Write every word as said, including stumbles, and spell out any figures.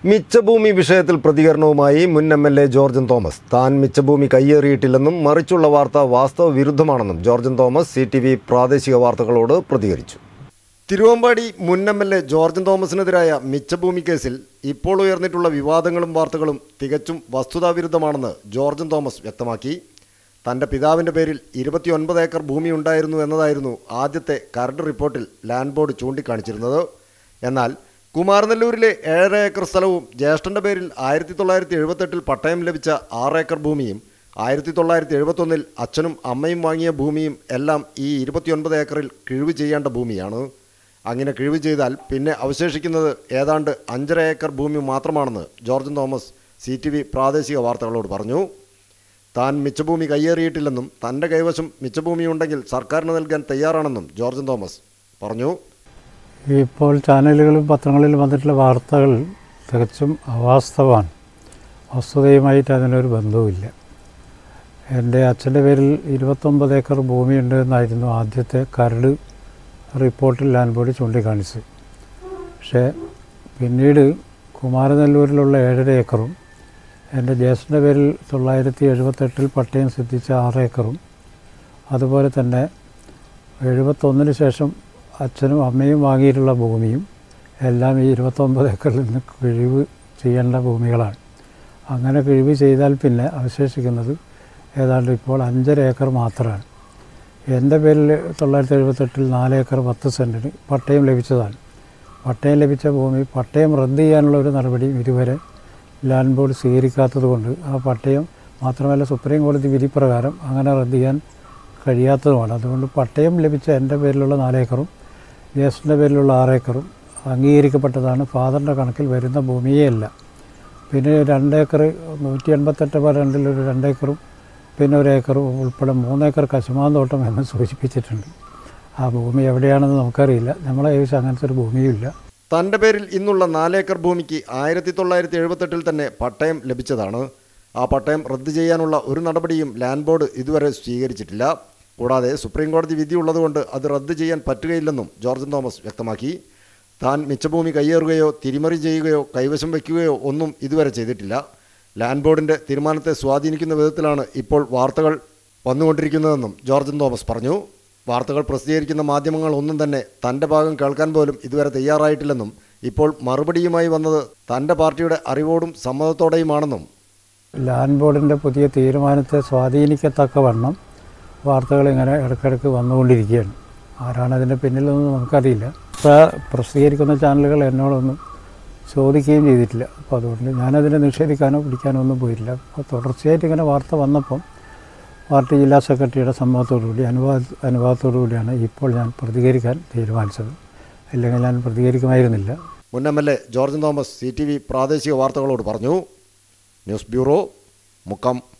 മിച്ചഭൂമി വിഷയത്തിൽ പ്രതികരണവുമായി മുൻ M L A Georgen Thomas. താൻ മിച്ചഭൂമി കയ്യേറിയിട്ടില്ലെന്നും മറിച്ചുള്ള വാർത്ത വാസ്തവ വിരുദ്ധമാണെന്നും Georgen Thomas C T V പ്രാദേശിക വാർത്തകളോട് പ്രതികരിച്ചു. തിരുവമ്പാടി മുൻ എം എൽ എ ജോർജൻ തോമസിനെതിരായ മിച്ചഭൂമി കേസിൽ ഇപ്പോൾ ഉയർന്നിട്ടുള്ള വിവാദങ്ങളും വാർത്തകളും തികച്ചും വസ്തുതാവിരുദ്ധമാണെന്ന് ജോർജൻ തോമസ് വ്യക്തമാക്കി. തൻ്റെ പിതാവിൻ്റെ പേരിൽ ഇരുപത്തിയൊൻപത് ഏക്കർ ഭൂമി ഉണ്ടായിരുന്നു എന്നതായിരുന്നു ആദ്യത്തെ കരട് റിപ്പോർട്ടിൽ ലാൻഡ് ബോർഡ് ചൂണ്ടിക്കാണിച്ചിരുന്നത്. എന്നാൽ കുമാരനെല്ലൂരിലെ ഏഴര ഏക്കർ സ്ഥലവും ജ്യേഷ്ഠൻ്റെ പേരിൽ ആയിരത്തി തൊള്ളായിരത്തി എഴുപത്തെട്ടിൽ പട്ടയം ലഭിച്ച ആറ് ഏക്കർ ഭൂമിയും ആയിരത്തി തൊള്ളായിരത്തി എഴുപത്തൊന്നിൽ അച്ഛനും അമ്മയും വാങ്ങിയ ഭൂമിയും എല്ലാം ഈ ഇരുപത്തിയൊൻപത് ഏക്കറിൽ കിഴിവ് ചെയ്യേണ്ട ഭൂമിയാണ്. അങ്ങനെ കിഴിവ് ചെയ്താൽ പിന്നെ അവശേഷിക്കുന്നത് ഏതാണ്ട് അഞ്ചര ഏക്കർ ഭൂമി മാത്രമാണെന്ന് Georgen Thomas C T V പ്രാദേശിക വാർത്തകളോട് പറഞ്ഞു. താൻ മിച്ചഭൂമി കയ്യേറിയിട്ടില്ലെന്നും തൻ്റെ കൈവശം മിച്ചഭൂമി ഉണ്ടെങ്കിൽ സർക്കാരിന് നൽകാൻ തയ്യാറാണെന്നും ജോർജൻ തോമസ് പറഞ്ഞു. ഇപ്പോൾ ചാനലുകളും പത്രങ്ങളിലും വന്നിട്ടുള്ള വാർത്തകൾ തികച്ചും അവാസ്തവമാണ്. വസ്തുതയുമായിട്ട് അതിനൊരു ബന്ധവുമില്ല. എൻ്റെ അച്ഛൻ്റെ പേരിൽ ഇരുപത്തൊമ്പത് ഏക്കർ ഭൂമിയുണ്ട് എന്നായിരുന്നു ആദ്യത്തെ കരട് റിപ്പോർട്ടിൽ ലാൻഡ് ബോർഡ് ചൂണ്ടിക്കാണിച്ചത്. പക്ഷേ പിന്നീട് കുമാരനെല്ലൂരിലുള്ള ഏഴര ഏക്കറും എൻ്റെ ജ്യേഷ്ഠൻ്റെ പേരിൽ തൊള്ളായിരത്തി എഴുപത്തെട്ടിൽ പട്ടയം സിദ്ധിച്ച ആറ് ഏക്കറും അതുപോലെ തന്നെ എഴുപത്തൊന്നിന് ശേഷം അച്ഛനും അമ്മയും വാങ്ങിയിട്ടുള്ള ഭൂമിയും എല്ലാം ഈ ഇരുപത്തൊമ്പത് ഏക്കറിൽ നിന്ന് കിഴിവ് ചെയ്യേണ്ട ഭൂമികളാണ്. അങ്ങനെ കിഴിവ് ചെയ്താൽ പിന്നെ അവശേഷിക്കുന്നത് ഏതാണ്ട് ഇപ്പോൾ അഞ്ചര ഏക്കർ മാത്രമാണ്. എൻ്റെ പേരിൽ തൊള്ളായിരത്തി എഴുപത്തെട്ടിൽ നാല് ഏക്കർ പത്ത് സെൻറ്റിന് പട്ടയം ലഭിച്ചതാണ്. പട്ടയം ലഭിച്ച ഭൂമി പട്ടയം റദ്ദ് ചെയ്യാനുള്ള ഒരു നടപടിയും ഇതുവരെ ലാൻഡ് ബോർഡ് സ്വീകരിക്കാത്തത് കൊണ്ട് ആ പട്ടയം മാത്രമല്ല സുപ്രീം കോടതി വിധി പ്രകാരം അങ്ങനെ റദ്ദ് ചെയ്യാൻ കഴിയാത്തതുമാണ്. അതുകൊണ്ട് പട്ടയം ലഭിച്ച എൻ്റെ പേരിലുള്ള നാലേക്കറും ജ്യേഷ്ഠൻ്റെ പേരിലുള്ള ആറേക്കറും അംഗീകരിക്കപ്പെട്ടതാണ്. ഫാദറിൻ്റെ കണക്കിൽ വരുന്ന ഭൂമിയല്ല. പിന്നെ രണ്ടേക്കർ നൂറ്റി എൺപത്തെട്ട് ബാർ രണ്ടിലൊരു രണ്ടേക്കറും പിന്നെ ഒരു ഏക്കറും ഉൾപ്പെടെ മൂന്നേക്കർ കശുമാന്തോട്ടം എന്ന് സൂചിപ്പിച്ചിട്ടുണ്ട്. ആ ഭൂമി എവിടെയാണെന്ന് നമുക്കറിയില്ല. നമ്മളെ ഏകദേശം അങ്ങനത്തെ ഒരു ഭൂമിയുമില്ല. തൻ്റെ പേരിൽ ഇന്നുള്ള നാലേക്കർ ഭൂമിക്ക് ആയിരത്തി തൊള്ളായിരത്തി എഴുപത്തെട്ടിൽ തന്നെ പട്ടയം ലഭിച്ചതാണ്. ആ പട്ടയം റദ്ദ് ചെയ്യാനുള്ള ഒരു നടപടിയും ലാൻഡ് ബോർഡ് ഇതുവരെ സ്വീകരിച്ചിട്ടില്ല. കൂടാതെ സുപ്രീം കോടതി വിധി ഉള്ളതുകൊണ്ട് അത് റദ്ദ് ചെയ്യാൻ പറ്റുകയില്ലെന്നും ജോർജൻ തോമസ് വ്യക്തമാക്കി. താൻ മിച്ചഭൂമി കയ്യേറുകയോ തിരിമറി ചെയ്യുകയോ കൈവശം വയ്ക്കുകയോ ഒന്നും ഇതുവരെ ചെയ്തിട്ടില്ല. ലാൻഡ് ബോർഡിൻ്റെ തീരുമാനത്തെ സ്വാധീനിക്കുന്ന വിധത്തിലാണ് ഇപ്പോൾ വാർത്തകൾ വന്നുകൊണ്ടിരിക്കുന്നതെന്നും ജോർജൻ തോമസ് പറഞ്ഞു. വാർത്തകൾ പ്രസിദ്ധീകരിക്കുന്ന മാധ്യമങ്ങൾ ഒന്നും തന്നെ തൻ്റെ ഭാഗം കേൾക്കാൻ പോലും ഇതുവരെ തയ്യാറായിട്ടില്ലെന്നും ഇപ്പോൾ മറുപടിയുമായി വന്നത് തൻ്റെ പാർട്ടിയുടെ അറിവോടും സമ്മതത്തോടെയുമാണെന്നും ലാൻഡ് ബോർഡിൻ്റെ പുതിയ തീരുമാനത്തെ സ്വാധീനിക്കത്തക്കവണ്ണം വാർത്തകൾ ഇങ്ങനെ ഇടയ്ക്കിടയ്ക്ക് വന്നുകൊണ്ടിരിക്കുകയാണ്. ആരാണതിൻ്റെ പിന്നിലൊന്നും നമുക്കറിയില്ല. ഇപ്പോൾ പ്രസിദ്ധീകരിക്കുന്ന ചാനലുകൾ എന്നോടൊന്നും ചോദിക്കുകയും ചെയ്തിട്ടില്ല. അപ്പോൾ അതുകൊണ്ട് ഞാനതിനെ നിഷേധിക്കാനോ പിടിക്കാനോ ഒന്നും പോയിട്ടില്ല. അപ്പോൾ തുടർച്ചയായിട്ട് ഇങ്ങനെ വാർത്ത വന്നപ്പം പാർട്ടി ജില്ലാ സെക്രട്ടറിയുടെ സമ്മതത്തോടുകൂടി അനുവാദ അനുവാദത്തോടു കൂടിയാണ് ഇപ്പോൾ ഞാൻ പ്രതികരിക്കാൻ തീരുമാനിച്ചത്. അല്ലെങ്കിൽ ഞാൻ പ്രതികരിക്കുമായിരുന്നില്ല. മുൻ M L A Georgen Thomas C T V പ്രാദേശിക വാർത്തകളോട് പറഞ്ഞു. News bureau, Mukkam.